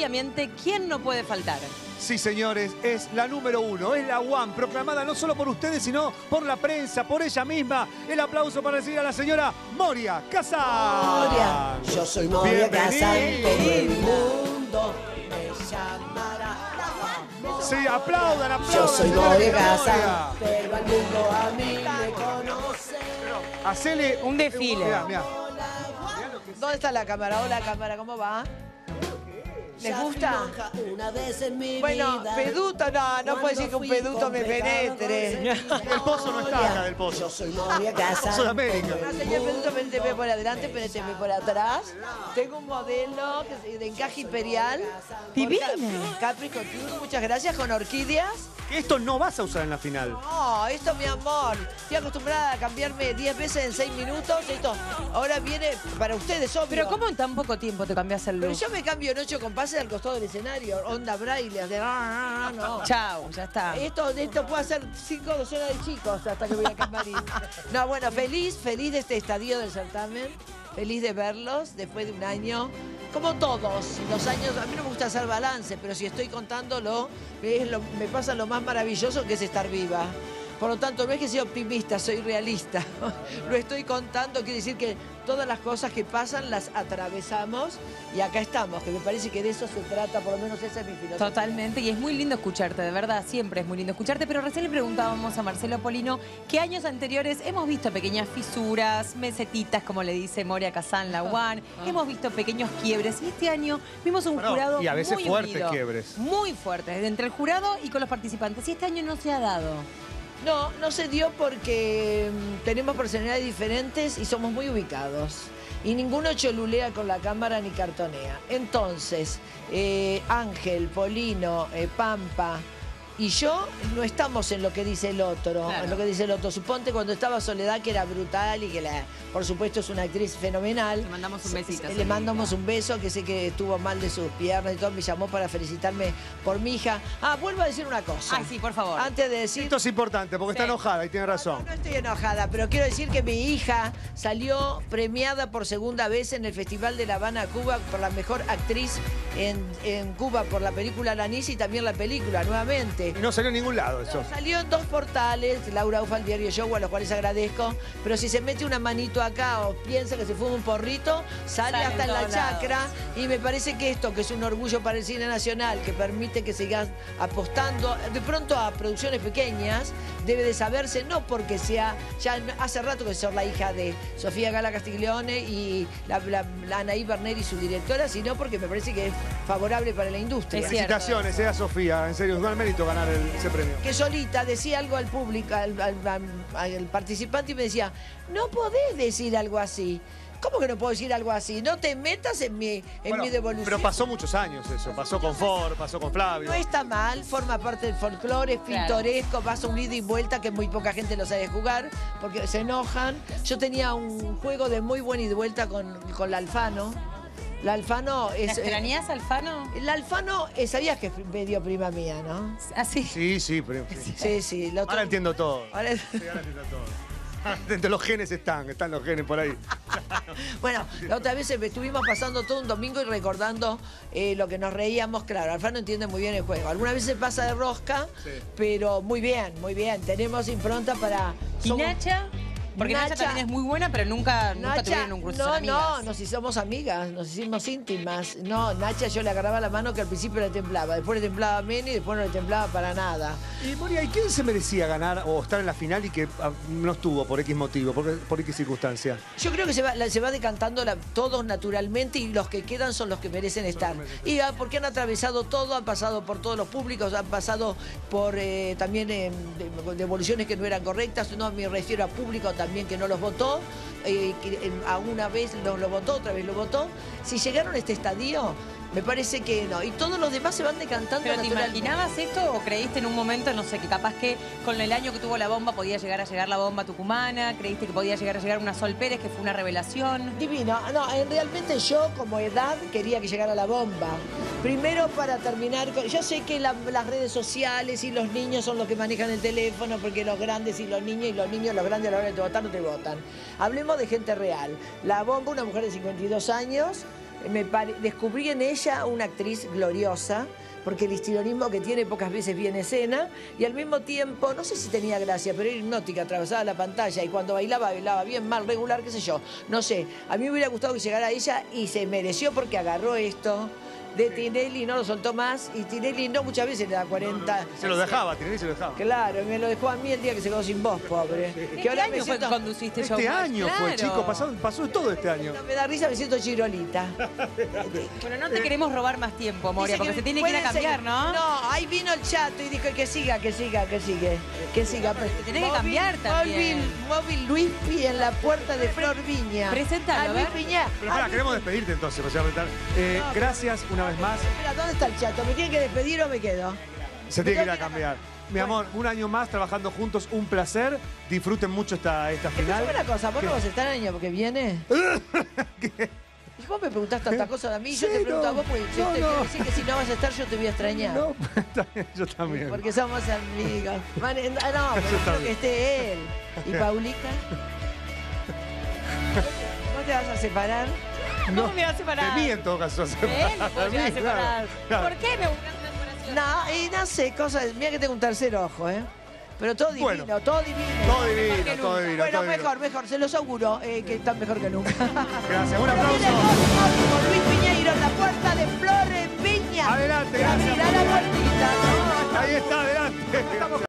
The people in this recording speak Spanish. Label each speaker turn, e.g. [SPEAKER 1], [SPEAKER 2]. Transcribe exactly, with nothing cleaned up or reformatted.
[SPEAKER 1] obviamente, ¿quién no puede faltar?
[SPEAKER 2] Sí, señores, es la número uno, es la One, proclamada no solo por ustedes, sino por la prensa, por ella misma. El aplauso para recibir a la señora Moria Kazan.
[SPEAKER 3] Moria, yo soy Moria Kazan, todo el mundo me llamará.
[SPEAKER 2] Sí, aplaudan, aplaudan.
[SPEAKER 3] Yo soy
[SPEAKER 2] señora,
[SPEAKER 3] Moria
[SPEAKER 2] que
[SPEAKER 3] Kazan,
[SPEAKER 2] Moria.
[SPEAKER 3] pero el mundo a mí me conoce.
[SPEAKER 2] Hacele
[SPEAKER 1] Un desfile.
[SPEAKER 2] Mirá, mirá.
[SPEAKER 4] ¿Dónde está la cámara? Hola, cámara, ¿cómo va? ¿Les gusta?
[SPEAKER 3] Una vez en mi
[SPEAKER 4] Bueno,
[SPEAKER 3] vida.
[SPEAKER 4] peduto, no, no puedo decir que un peduto me penetre.
[SPEAKER 2] El pozo no está acá del pozo.
[SPEAKER 3] Yo soy Moria Kazan.
[SPEAKER 2] Sudamérica.
[SPEAKER 4] Ah, señor peduto, penétreme por adelante, penétreme por atrás. Tengo un modelo que es de encaje imperial.
[SPEAKER 1] Divino.
[SPEAKER 4] Capri Couture, muchas gracias, con orquídeas.
[SPEAKER 2] Que esto no vas a usar en la final.
[SPEAKER 4] No, esto, mi amor. Estoy acostumbrada a cambiarme diez veces en seis minutos. Esto ahora viene para ustedes, obvio.
[SPEAKER 1] Pero ¿cómo en tan poco tiempo te cambias el
[SPEAKER 4] Pero
[SPEAKER 1] look?
[SPEAKER 4] yo me cambio en ocho compases al costado del escenario. Onda braille. De... No.
[SPEAKER 1] Chao, ya está.
[SPEAKER 4] Esto, esto puede hacer cinco docenas de chicos hasta que voy a camarín. No, bueno, feliz, feliz de este estadio del certamen. Feliz de verlos después de un año. Como todos, los años, a mí no me gusta hacer balance, pero si estoy contándolo, es lo- me pasa lo más maravilloso que es estar viva. Por lo tanto, no es que sea optimista, soy realista. Lo estoy contando, quiere decir que todas las cosas que pasan las atravesamos y acá estamos, que me parece que de eso se trata, por lo menos esa es mi filosofía.
[SPEAKER 1] Totalmente, y es muy lindo escucharte, de verdad, siempre es muy lindo escucharte, pero recién le preguntábamos a Marcelo Polino que años anteriores hemos visto pequeñas fisuras, mesetitas, como le dice Moria Kazan, la One, hemos visto pequeños quiebres, y este año vimos un
[SPEAKER 2] Bueno,
[SPEAKER 1] jurado
[SPEAKER 2] y a veces
[SPEAKER 1] muy
[SPEAKER 2] fuertes
[SPEAKER 1] unido,
[SPEAKER 2] quiebres.
[SPEAKER 1] muy fuertes, entre el jurado y con los participantes, y este año no se ha dado.
[SPEAKER 4] No, no se dio porque mm, tenemos personalidades diferentes y somos muy ubicados. Y ninguno cholulea con la cámara ni cartonea. Entonces, eh, Ángel, Polino, eh, Pampa y yo no estamos en lo que dice el otro,
[SPEAKER 1] Claro.
[SPEAKER 4] en lo que dice el otro. Suponte cuando estaba Soledad, que era brutal y que la, por supuesto es una actriz fenomenal.
[SPEAKER 1] Le mandamos un besito,
[SPEAKER 4] Le
[SPEAKER 1] Soledad.
[SPEAKER 4] mandamos un beso, que sé que estuvo mal de sus piernas y todo. Me llamó para felicitarme por mi hija. Ah, vuelvo a decir una cosa.
[SPEAKER 1] Ay, sí, por favor.
[SPEAKER 4] Antes de decir...
[SPEAKER 2] Esto es importante porque está
[SPEAKER 1] Sí.
[SPEAKER 2] enojada y tiene razón.
[SPEAKER 4] No estoy enojada, pero quiero decir que mi hija salió premiada por segunda vez en el Festival de La Habana, Cuba, por la mejor actriz en, en Cuba por la película Lanis y también la película, nuevamente.
[SPEAKER 2] Y no salió en ningún lado eso.
[SPEAKER 4] Salió en dos portales, Laura Ufa, el diario Show, a los cuales agradezco, pero si se mete una manito acá o piensa que se fuma un porrito, sale,
[SPEAKER 1] Sale
[SPEAKER 4] hasta
[SPEAKER 1] en
[SPEAKER 4] en la
[SPEAKER 1] todos
[SPEAKER 4] chacra,
[SPEAKER 1] lados.
[SPEAKER 4] y me parece que esto, que es un orgullo para el cine nacional, que permite que sigas apostando de pronto a producciones pequeñas, debe de saberse, no porque sea, ya hace rato que soy la hija de Sofía Gala Castiglione y la, la, la Anaí Berner y su directora, sino porque me parece que es favorable para la industria.
[SPEAKER 1] Es cierto.
[SPEAKER 2] Felicitaciones, eh, a Sofía. En serio, es un mérito ganar el- ese premio.
[SPEAKER 4] Que solita decía algo al público, al, al- al- al participante, y me decía, no podés decir algo así. ¿Cómo que no puedo decir algo así? No te metas en mi, en
[SPEAKER 2] Bueno,
[SPEAKER 4] mi devolución.
[SPEAKER 2] pero pasó muchos años eso. Pasó con Ford, pasó con Flavio.
[SPEAKER 4] No está mal, forma parte del folclore, es
[SPEAKER 1] Claro.
[SPEAKER 4] pintoresco, vas a un ida y vuelta que muy poca gente lo sabe jugar porque se enojan. Yo tenía un juego de muy buen ida y vuelta con, con la Alfano. La Alfano
[SPEAKER 1] ¿La
[SPEAKER 4] es... eh,
[SPEAKER 1] extrañas, Alfano?
[SPEAKER 4] la Alfano, eh, sabías que es medio prima mía, ¿no?
[SPEAKER 1] Así.
[SPEAKER 2] Sí, sí, pero... sí.
[SPEAKER 4] Sí, sí. Lo
[SPEAKER 2] Ahora entiendo todo.
[SPEAKER 4] Ahora-
[SPEAKER 2] Sí, ahora entiendo todo. Dentro de los genes están, están los genes por ahí.
[SPEAKER 4] Bueno, la otra vez estuvimos pasando todo un domingo y recordando eh, lo que nos reíamos. Claro, Alfano entiende muy bien el juego. Algunas veces pasa de rosca,
[SPEAKER 2] Sí.
[SPEAKER 4] pero muy bien, muy bien. Tenemos impronta para...
[SPEAKER 1] ¿Y
[SPEAKER 4] somos-
[SPEAKER 1] Nacha? Porque Nacha,
[SPEAKER 4] Nacha-
[SPEAKER 1] también es muy buena, pero nunca, nunca
[SPEAKER 4] Nacha,
[SPEAKER 1] tuvieron un cruce.
[SPEAKER 4] no,
[SPEAKER 1] son amigas.
[SPEAKER 4] no, nos hicimos amigas, nos hicimos íntimas. No, Nacha yo le agarraba la mano que al principio le temblaba, después le temblaba menos y después no le temblaba para nada.
[SPEAKER 2] Y Moria, ¿y quién se merecía ganar o estar en la final y que ah, no estuvo por X motivo, por, por X circunstancia?
[SPEAKER 4] Yo creo que se va, la- se va decantando la- todos naturalmente y los que quedan son los que merecen estar. Y ah, porque han atravesado todo, han pasado por todos los públicos, han pasado por eh, también eh, de- devoluciones que no eran correctas, no me refiero a público también que no los votó, eh, que eh, a una vez no lo votó, otra vez lo votó. Si llegaron a este estadio, me parece que no. Y todos los demás se van decantando
[SPEAKER 1] ¿Pero te
[SPEAKER 4] naturalmente.
[SPEAKER 1] imaginabas esto o creíste en un momento, no sé, que capaz que con el año que tuvo la bomba podía llegar a llegar la bomba tucumana? ¿Creíste que podía llegar a llegar una Sol Pérez, que fue una revelación?
[SPEAKER 4] Divino. No, eh, realmente yo como edad quería que llegara la bomba. Primero para terminar con... Yo sé que la- las redes sociales y los niños son los que manejan el teléfono porque los grandes y los niños y los niños, los grandes a la hora de votar no te votan. Hablemos de gente real. La bomba, una mujer de cincuenta y dos años, me pare- descubrí en ella una actriz gloriosa, porque el histrionismo que tiene pocas veces viene escena, y al mismo tiempo, no sé si tenía gracia, pero era hipnótica, atravesaba la pantalla, y cuando bailaba, bailaba bien, mal, regular, qué sé yo. No sé, a mí me hubiera gustado que llegara ella, y se mereció porque agarró esto de Tinelli, no lo soltó más, y Tinelli no muchas veces le da cuarenta.
[SPEAKER 2] Se lo dejaba, Tinelli se lo dejaba.
[SPEAKER 4] Claro, y me lo dejó a mí el día que se quedó sin voz, pobre.
[SPEAKER 1] ¿En
[SPEAKER 4] Que ahora
[SPEAKER 1] qué
[SPEAKER 4] me
[SPEAKER 1] año fue que
[SPEAKER 4] siento-
[SPEAKER 1] conduciste
[SPEAKER 2] Este
[SPEAKER 1] Showmatch?
[SPEAKER 2] año fue,
[SPEAKER 1] Claro.
[SPEAKER 2] chicos, pasó, pasó todo este año.
[SPEAKER 4] No me da risa, me siento chirolita.
[SPEAKER 1] Bueno, no te queremos robar más tiempo, Moria,
[SPEAKER 4] Dice
[SPEAKER 1] porque
[SPEAKER 4] que
[SPEAKER 1] se tiene que ir a
[SPEAKER 4] puede
[SPEAKER 1] cambiar,
[SPEAKER 4] seguir.
[SPEAKER 1] ¿no?
[SPEAKER 4] No, ahí vino el chato y dijo que siga, que siga, que sigue. Que siga.
[SPEAKER 1] pero te tenés que cambiar también.
[SPEAKER 4] Móvil, móvil Luispi en la puerta de Flor Viña.
[SPEAKER 1] Presentalo,
[SPEAKER 4] A Luis
[SPEAKER 1] a ver.
[SPEAKER 4] Viña.
[SPEAKER 2] Pero
[SPEAKER 4] a
[SPEAKER 2] pará,
[SPEAKER 4] Luis-
[SPEAKER 2] queremos despedirte entonces, para presentar. Eh,
[SPEAKER 4] No,
[SPEAKER 2] gracias una vez más.
[SPEAKER 4] Espera, ¿dónde está el chato? ¿Me tiene que despedir o me quedo?
[SPEAKER 2] Se
[SPEAKER 4] Me
[SPEAKER 2] tiene que ir
[SPEAKER 4] tengo
[SPEAKER 2] a cambiar. Mi amor, un año más trabajando juntos, un placer. Disfruten mucho esta, esta final.
[SPEAKER 4] Escuchame una cosa, ¿vos
[SPEAKER 2] ¿Qué?
[SPEAKER 4] no vas a estar el año que viene? Y vos me preguntás tanta cosa a mí, yo
[SPEAKER 2] Sí,
[SPEAKER 4] te pregunto
[SPEAKER 2] no,
[SPEAKER 4] a vos, porque yo
[SPEAKER 2] no,
[SPEAKER 4] te
[SPEAKER 2] no.
[SPEAKER 4] quiero decir que si no vas a estar, yo te voy a extrañar.
[SPEAKER 2] No, está bien, yo también.
[SPEAKER 4] Porque somos amigos. Mane- ah, no, pero
[SPEAKER 2] Eso está
[SPEAKER 4] quiero
[SPEAKER 2] bien.
[SPEAKER 4] que esté él. ¿Y Paulita? ¿Vos te vas a separar?
[SPEAKER 1] ¿Cómo me vas a separar?
[SPEAKER 2] De mí en todo caso.
[SPEAKER 1] De él me
[SPEAKER 2] De
[SPEAKER 1] podría
[SPEAKER 2] mí,
[SPEAKER 1] separar.
[SPEAKER 2] claro, claro.
[SPEAKER 1] ¿Por qué me buscas una separación?
[SPEAKER 4] No, y no sé, cosas. Mira que tengo un tercer ojo, ¿eh? Pero todo divino,
[SPEAKER 2] Bueno.
[SPEAKER 4] todo divino.
[SPEAKER 2] Todo
[SPEAKER 1] que
[SPEAKER 2] divino,
[SPEAKER 1] nunca.
[SPEAKER 2] todo divino.
[SPEAKER 4] Bueno,
[SPEAKER 2] todo divino.
[SPEAKER 4] mejor, mejor, se los auguro, eh, que están mejor que nunca.
[SPEAKER 2] Gracias, un
[SPEAKER 4] Pero viene el
[SPEAKER 2] aplauso.
[SPEAKER 4] gol, gol con Luis Piñeiro en la puerta de Flores Viña.
[SPEAKER 2] Adelante,
[SPEAKER 4] Y
[SPEAKER 2] gracias,
[SPEAKER 4] abrirá la
[SPEAKER 2] Moria.
[SPEAKER 4] puertita, ¿no?
[SPEAKER 2] Ahí está, adelante.